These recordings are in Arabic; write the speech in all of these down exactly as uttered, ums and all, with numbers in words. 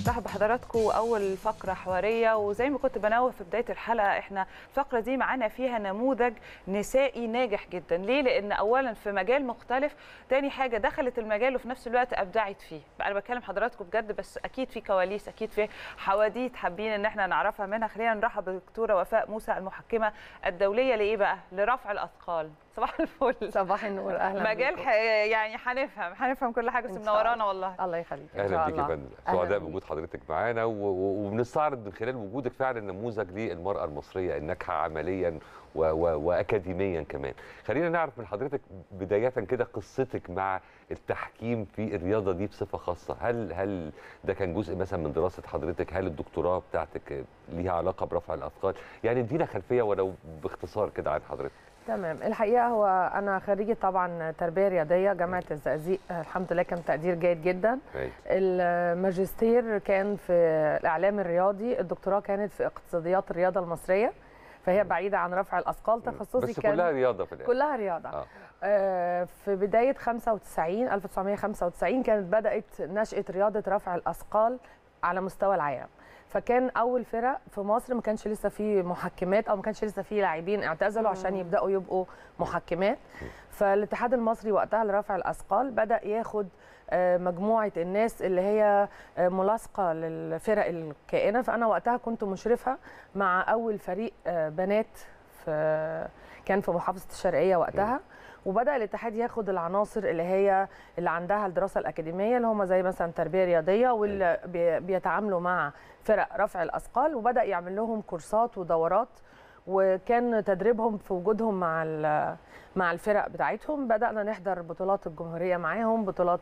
برحب بحضراتكم اول فقره حواريه، وزي ما كنت بنوه في بدايه الحلقه احنا الفقره دي معانا فيها نموذج نسائي ناجح جدا. ليه؟ لان اولا في مجال مختلف، تاني حاجه دخلت المجال وفي نفس الوقت ابدعت فيه. انا بكلم حضراتكم بجد، بس اكيد في كواليس، اكيد في حواديت حابين ان احنا نعرفها منها. خلينا نرحب بالدكتوره وفاء موسى المحكمه الدوليه لايه بقى؟ لرفع الاثقال. صباح الفل. صباح النور. اهلا مجال ح... يعني هنفهم هنفهم كل حاجه، بس منورانا والله. الله يخليك. اهلا بيك يا فندم، سعداء بوجود حضرتك معانا، وبنستعرض من خلال وجودك فعلا نموذج للمراه المصريه الناجحه عمليا و... و... واكاديميا كمان. خلينا نعرف من حضرتك بدايه كده قصتك مع التحكيم في الرياضه دي بصفه خاصه. هل هل ده كان جزء مثلا من دراسه حضرتك؟ هل الدكتوراه بتاعتك ليها علاقه برفع الاثقال؟ يعني ادينا خلفيه ولو باختصار كده عن حضرتك. تمام. الحقيقه هو انا خريجه طبعا تربيه رياضيه جامعه الزقازيق، الحمد لله كان تقدير جيد جدا. مي. الماجستير كان في الاعلام الرياضي، الدكتوراه كانت في اقتصاديات الرياضه المصريه، فهي بعيده عن رفع الاثقال. تخصصي بس كان كلها رياضه في الآخر. كلها رياضه. آه. آه في بدايه خمسة وتسعين ألف وتسعمائة وخمسة وتسعين كانت بدات نشاه رياضه رفع الاثقال على مستوى العالم. فكان اول فرق في مصر ما كانش لسه في محكمات، او ما كانش لسه في لاعبين اعتزلوا عشان يبداوا يبقوا محكمات. فالاتحاد المصري وقتها لرفع الاثقال بدا ياخد مجموعه الناس اللي هي ملاصقه للفرق الكائنه. فانا وقتها كنت مشرفه مع اول فريق بنات في كان في محافظه الشرقيه وقتها. وبدا الاتحاد ياخد العناصر اللي هي اللي عندها الدراسه الاكاديميه، اللي هم زي مثلا تربيه رياضيه، واللي بيتعاملوا مع فرق رفع الاثقال، وبدا يعمل لهم كورسات ودورات، وكان تدريبهم في وجودهم مع مع الفرق بتاعتهم. بدانا نحضر بطولات الجمهوريه معاهم، بطولات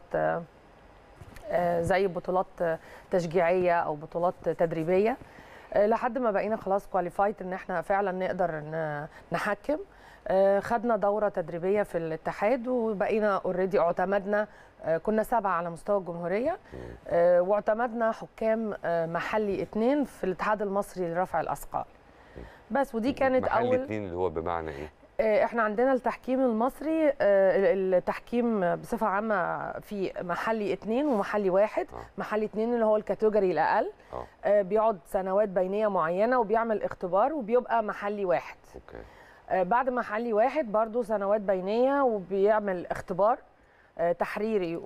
زي بطولات تشجيعيه او بطولات تدريبيه، لحد ما بقينا خلاص كواليفايد ان احنا فعلا نقدر نحكم. خدنا دوره تدريبيه في الاتحاد، وبقينا اوريدي اعتمدنا، كنا سبعه على مستوى الجمهوريه، واعتمدنا حكام محلي اثنين في الاتحاد المصري لرفع الاثقال. بس ودي كانت محلي اول. اثنين اللي هو بمعنى ايه؟ احنا عندنا التحكيم المصري، التحكيم بصفه عامه في محلي اثنين ومحلي واحد. آه. محلي اثنين اللي هو الكاتيجوري الاقل، آه. بيقعد سنوات بينيه معينه وبيعمل اختبار، وبيبقى محلي واحد. اوكي. بعد محلي واحد برضو سنوات بينيه وبيعمل اختبار تحريري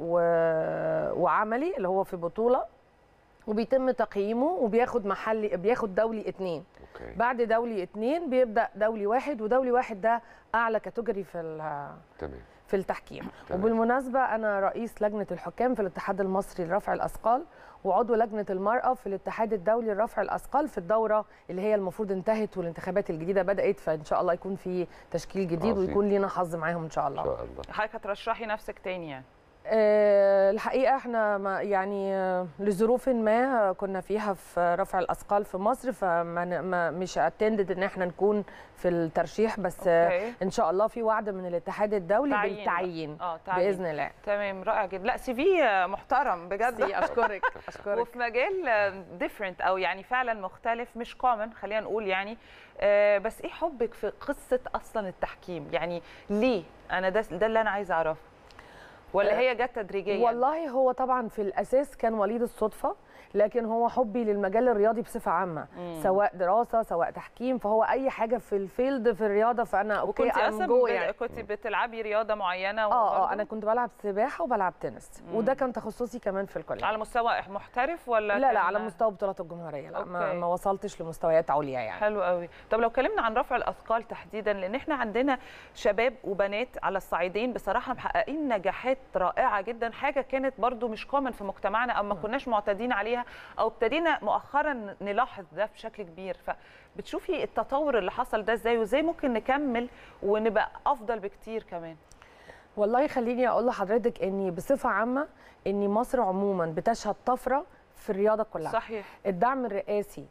وعملي اللي هو في بطوله، وبيتم تقييمه، وبياخد محلي بياخد دولي اتنين. أوكي. بعد دولي اتنين بيبدا دولي واحد، ودولي واحد ده اعلى كاتيجوري في تمام في التحكيم. تمام. وبالمناسبه انا رئيس لجنه الحكام في الاتحاد المصري لرفع الاثقال، وعضو لجنه المراه في الاتحاد الدولي لرفع الاثقال في الدوره اللي هي المفروض انتهت، والانتخابات الجديده بدات، فان شاء الله يكون في تشكيل جديد عظيم. ويكون لينا حظ معاهم ان شاء الله. ان شاء الله. حضرتك هترشحي نفسك تاني يعني؟ أه الحقيقه احنا ما يعني لظروف ما كنا فيها في رفع الاثقال في مصر، فما مش اتندد ان احنا نكون في الترشيح، بس أوكي. ان شاء الله في وعد من الاتحاد الدولي تعيين بالتعيين اه باذن الله. تمام، رائع جدا. لا سي في محترم بجد. اشكرك اشكرك. وفي مجال ديفرنت او يعني فعلا مختلف، مش كومن خلينا نقول يعني. آه بس ايه حبك في قصه اصلا التحكيم؟ يعني ليه؟ انا ده ده اللي انا عايزه اعرفه، ولا هي جت تدريجيا؟ والله هو طبعا في الاساس كان وليد الصدفه، لكن هو حبي للمجال الرياضي بصفه عامه، مم. سواء دراسه سواء تحكيم، فهو اي حاجه في الفيلد في الرياضه فانا اوكي. كنت اصلا يعني كنت بتلعبي رياضه معينه؟ اه اه انا كنت بلعب سباحه وبلعب تنس، مم. وده كان تخصصي كمان في الكليه. على مستوى محترف ولا؟ لا لا على مستوى بطولات الجمهوريه. لا ما, ما وصلتش لمستويات عليا يعني. حلو قوي. طب لو اتكلمنا عن رفع الاثقال تحديدا، لان احنا عندنا شباب وبنات على الصعيدين بصراحه محققين نجاحات رائعه جدا، حاجه كانت برضو مش كومن في مجتمعنا، او ما كناش معتادين عليها، او ابتدينا مؤخرا نلاحظ ده بشكل كبير. فبتشوفي التطور اللي حصل ده ازاي، وازاي ممكن نكمل ونبقى افضل بكتير كمان؟ والله خليني اقول لحضرتك اني بصفه عامه ان مصر عموما بتشهد طفره في الرياضه كلها. صحيح. الدعم الرئاسي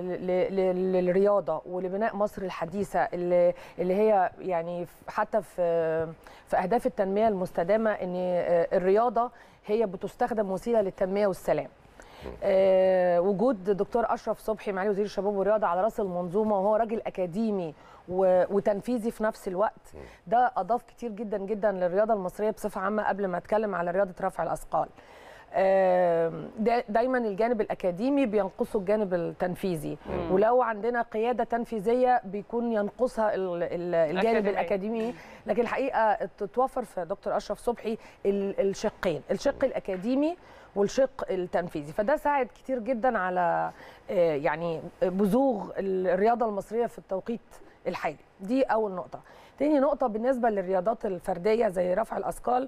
للرياضه ولبناء مصر الحديثه اللي اللي هي يعني حتى في في اهداف التنميه المستدامه، ان الرياضه هي بتستخدم وسيله للتنميه والسلام. أه وجود دكتور اشرف صبحي معالي وزير الشباب والرياضه على راس المنظومه، وهو راجل اكاديمي وتنفيذي في نفس الوقت، ده اضاف كتير جدا جدا للرياضه المصريه بصفه عامه، قبل ما اتكلم على رياضه رفع الاثقال. دايما الجانب الاكاديمي بينقصه الجانب التنفيذي، ولو عندنا قياده تنفيذيه بيكون ينقصها الجانب الاكاديمي. لكن الحقيقه تتوفر في دكتور اشرف صبحي الشقين، الشق الاكاديمي والشق التنفيذي، فده ساعد كتير جدا على يعني بزوغ الرياضه المصريه في التوقيت الحالي. دي اول نقطه. تاني نقطه بالنسبه للرياضات الفرديه زي رفع الاثقال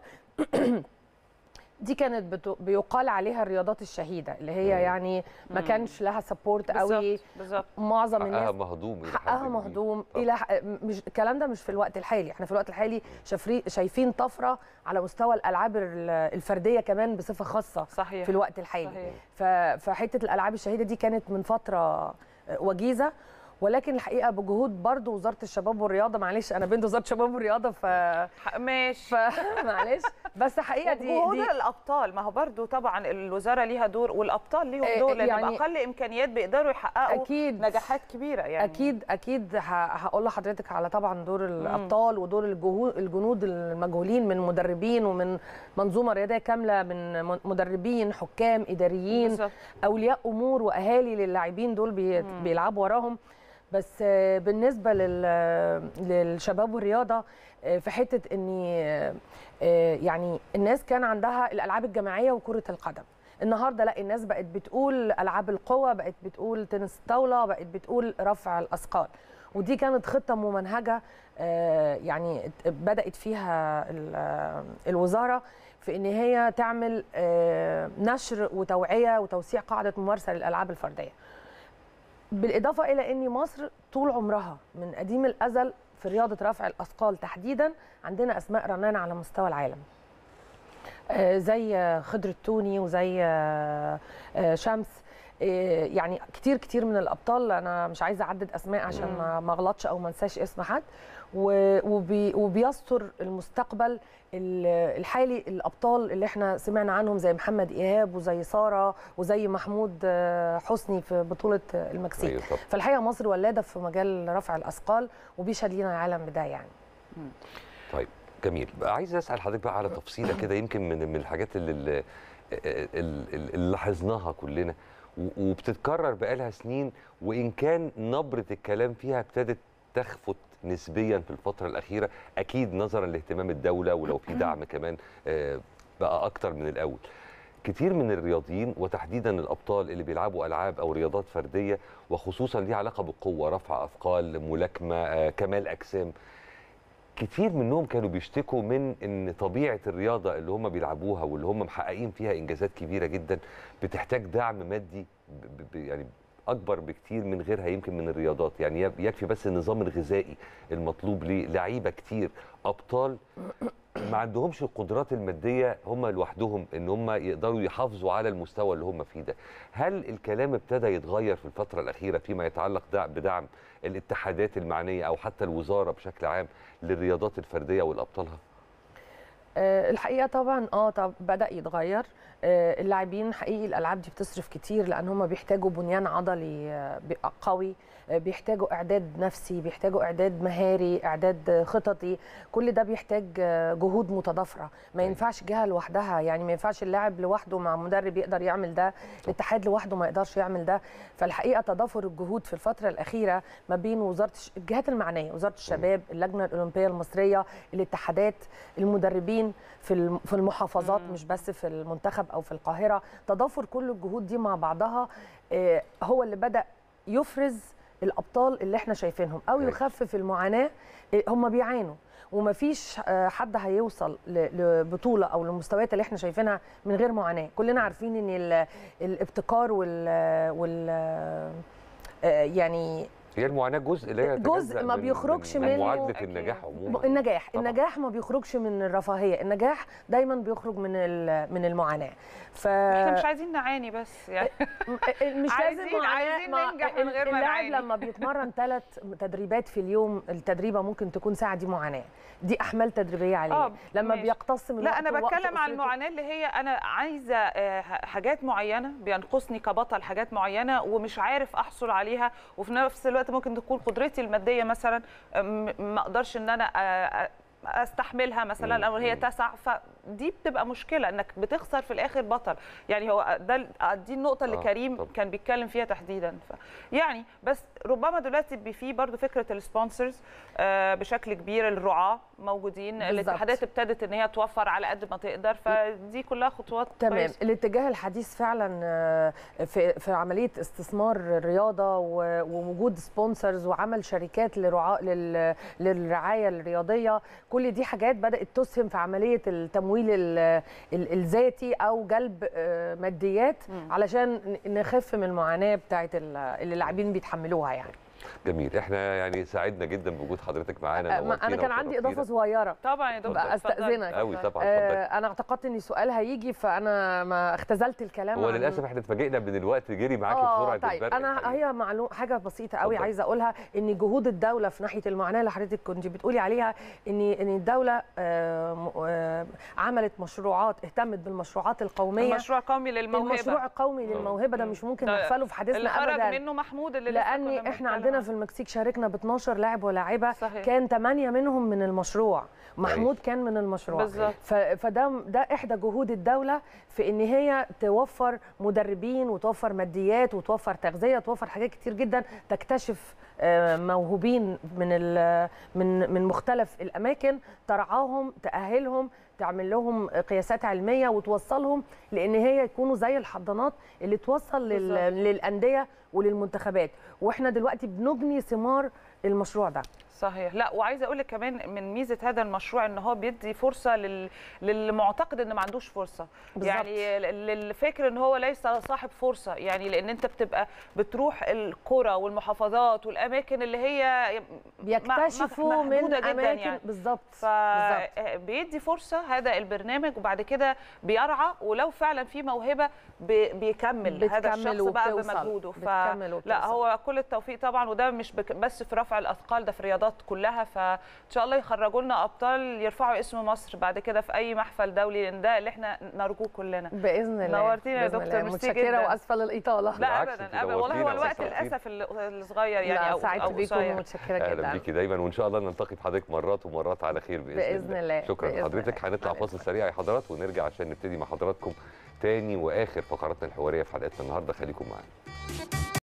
دي كانت بيقال عليها الرياضات الشهيده اللي هي يعني ما كانش لها سبورت قوي. بالظبط. معظم الناس حقها مهضوم حقها مهضوم الى مش الكلام ده مش في الوقت الحالي. احنا في الوقت الحالي شايفين طفره على مستوى الالعاب الفرديه كمان بصفه خاصه. صحيح. في الوقت الحالي. صحيح. فحته الالعاب الشهيده دي كانت من فتره وجيزه، ولكن الحقيقه بجهود برضو وزاره الشباب والرياضه. معلش انا بنت وزاره الشباب والرياضه ف ماشي معلش بس حقيقه دي جهود دي الابطال، ما هو برضو طبعا الوزاره ليها دور والابطال ليهم دور، لان يعني باقل امكانيات بيقدروا يحققوا أكيد نجاحات كبيره. يعني اكيد اكيد هقول لحضرتك على طبعا دور الابطال ودور الجنود المجهولين من مدربين ومن منظومه رياضيه كامله، من مدربين، حكام، اداريين، بالزبط. اولياء امور واهالي للاعبين دول بيلعبوا وراهم. بس بالنسبه للشباب والرياضه في حته ان يعني الناس كان عندها الالعاب الجماعيه وكره القدم. النهارده لا، الناس بقت بتقول العاب القوى، بقت بتقول تنس الطاوله، بقت بتقول رفع الاثقال، ودي كانت خطه ممنهجه يعني بدات فيها الوزاره في ان هي تعمل نشر وتوعيه وتوسيع قاعده ممارسه للالعاب الفرديه. بالإضافة إلى أن مصر طول عمرها من قديم الأزل في رياضة رفع الأثقال تحديداً عندنا أسماء رنانة على مستوى العالم، زي خضر التوني وزي شمس، يعني كتير كتير من الأبطال. أنا مش عايزة أعدد أسماء عشان ما أغلطش أو ما انساش اسم حد، وبيستر المستقبل الحالي الابطال اللي احنا سمعنا عنهم زي محمد ايهاب وزي ساره وزي محمود حسني في بطوله المكسيك. فالحقيقه مصر ولاده في مجال رفع الاثقال وبيشهد لينا العالم بده يعني. طيب جميل. عايز اسال حضرتك بقى على تفصيله كده يمكن من من الحاجات اللي اللي لاحظناها كلنا وبتتكرر بقالها سنين، وان كان نبره الكلام فيها ابتدت تخفت نسبيا في الفتره الاخيره، اكيد نظرا لاهتمام الدوله ولو في دعم كمان بقى اكتر من الاول. كتير من الرياضيين وتحديدا الابطال اللي بيلعبوا العاب او رياضات فرديه وخصوصا ليها علاقه بالقوه، رفع اثقال، ملاكمه، كمال اجسام، كتير منهم كانوا بيشتكوا من ان طبيعه الرياضه اللي هم بيلعبوها واللي هم محققين فيها انجازات كبيره جدا بتحتاج دعم مادي يعني اكبر بكتير من غيرها يمكن من الرياضات. يعني يكفي بس النظام الغذائي المطلوب للعيبه كتير ابطال ما عندهمش القدرات الماديه هم لوحدهم ان هم يقدروا يحافظوا على المستوى اللي هم فيه ده. هل الكلام ابتدى يتغير في الفتره الاخيره فيما يتعلق بدعم الاتحادات المعنيه او حتى الوزاره بشكل عام للرياضات الفرديه والابطالها؟ الحقيقه طبعا اه طب بدا يتغير. اللاعبين حقيقي الالعاب دي بتصرف كتير لان هم بيحتاجوا بنيان عضلي قوي، بيحتاجوا اعداد نفسي، بيحتاجوا اعداد مهاري، اعداد خططي، كل ده بيحتاج جهود متضافره. ما ينفعش جهه لوحدها، يعني ما ينفعش اللاعب لوحده مع مدرب يقدر يعمل ده، الاتحاد لوحده ما يقدرش يعمل ده. فالحقيقه تضافر الجهود في الفتره الاخيره ما بين وزاره الجهات المعنيه، وزاره الشباب، اللجنه الاولمبيه المصريه، الاتحادات، المدربين في في المحافظات مش بس في المنتخب او في القاهره. تضافر كل الجهود دي مع بعضها هو اللي بدا يفرز الابطال اللي احنا شايفينهم او يخفف المعاناه. هم بيعانوا ومفيش حد هيوصل لبطوله او للمستويات اللي احنا شايفينها من غير معاناه. كلنا عارفين ان الابتكار وال وال يعني هي المعاناه جزء لا جزء ما بيخرجش من معادله النجاح عموما. النجاح طبعا. النجاح ما بيخرجش من الرفاهيه، النجاح دايما بيخرج من من المعاناه. ف احنا مش عايزين نعاني بس يعني مش لازم معاناه، عايزين ننجح من غير ما نعاني. اللاعب لما بيتمرن ثلاث تدريبات في اليوم، التدريبه ممكن تكون ساعه، دي معاناه، دي احمال تدريبيه عليه. آه لما ماشي. بيقتصم لا انا بتكلم عن المعاناه اللي هي انا عايزه حاجات معينه، بينقصني كبطل حاجات معينه ومش عارف احصل عليها، وفي نفس الوقت ممكن تكون قدرتي الماديه مثلا ما اقدرش ان انا استحملها مثلا او هي تسع، دي بتبقى مشكله انك بتخسر في الاخر بطل. يعني هو ده دي النقطه اللي آه كريم طب. كان بيتكلم فيها تحديدا. ف يعني بس ربما دلوقتي في برضو فكره السبونسرز آه بشكل كبير، الرعاه موجودين، بالظبط. الاتحادات ابتدت ان هي توفر على قد ما تقدر، فدي كلها خطوات تمام. كويسة. الاتجاه الحديث فعلا آه، في في عمليه استثمار الرياضه و- ووجود سبونسرز وعمل شركات لرعاء لل- للرعايه الرياضيه، كل دي حاجات بدات تسهم في عمليه التمويل ال- ال- الذاتي او جلب آه، ماديات مم. علشان نخف من المعاناه بتاعه ال- اللي اللاعبين بيتحملوها يعني. جميل. احنا يعني سعدنا جدا بوجود حضرتك معانا، آه، ما- انا نورتينا كان عندي وشرفتينا. اضافه صغيره طبعا يا دكتور بقى اتفضلي. استاذنك. قوي طبعا اتفضلي. آه، انا اعتقدت ان السؤال هيجي فانا ما اختزلت الكلام. هو عن- للاسف احنا اتفاجئنا من الوقت جري معاكي آه، بسرعه طيب البرق انا الحقيقة. هي معلومه حاجه بسيطه قوي اتفضل. عايزه اقولها، ان جهود الدوله في ناحيه المعاناه اللي حضرتك كنت بتقولي عليها، ان ان الدوله آه، م- آه، عملت مشروعات، اهتمت بالمشروعات القوميه. المشروع القومي للموهبه. المشروع القومي للموهبه ده مش ممكن ده نغفله في اللي حديثنا خرج ابدا، منه محمود اللي لسه لان كنا احنا بنتكلم عندنا عنه. في المكسيك شاركنا ب اتناشر لاعب ولاعبه، صحيح. كان ثمانية منهم من المشروع، محمود كان من المشروع. بالظبط. ف- فده ده احدى جهود الدوله في ان هي توفر مدربين وتوفر ماديات وتوفر تغذيه وتوفر حاجات كتير جدا تكتشف آه، موهوبين من ال- من من مختلف الاماكن، ترعاهم، تاهلهم، تعمل لهم قياسات علميه وتوصلهم لان هي يكونوا زي الحضانات اللي توصل لل- بالظبط. للانديه وللمنتخبات، واحنا دلوقتي بنجني ثمار المشروع ده. صحيح. لا وعايزه اقول لك كمان من ميزه هذا المشروع ان هو بيدي فرصه لل... للمعتقد ان ما عندوش فرصه. بالظبط. يعني للفكر ان هو ليس صاحب فرصه، يعني لان انت بتبقى بتروح القرى والمحافظات والاماكن اللي هي بيكتشفوا من محدودة جداً اماكن يعني. بالظبط. فبيدي فرصه هذا البرنامج، وبعد كده بيرعى، ولو فعلا في موهبه بي... بيكمل هذا بتكمل الشخص بقى وبتوصل. بمجهوده. ف... بتكمل وبتوصل. لا هو كل التوفيق طبعا، وده مش بك... بس في رفع الاثقال، ده في الرياضات كلها. فان شاء الله يخرجوا لنا ابطال يرفعوا اسم مصر بعد كده في اي محفل دولي، لان ده اللي احنا نرجوه كلنا. باذن الله. نورتينا يا بإذن دكتور، الله. ميرسي متشكره جدا. واسفه للاطاله. لا بالعكس، ابدا انت ابدا، والله هو نورتينا الوقت وأسعدتينا. للاسف الصغير يعني لا، او سعدت او بيكم قصير. ومتشكره جدا. اهلا بيكي دايما، وان شاء الله نلتقي بحضرتك مرات ومرات على خير باذن, بإذن الله. شكرا بإذن لحضرتك. الله. هنطلع فاصل سريع يا حضرات ونرجع عشان نبتدي مع حضراتكم تاني واخر فقراتنا الحواريه في حلقتنا النهارده. خليكم معانا.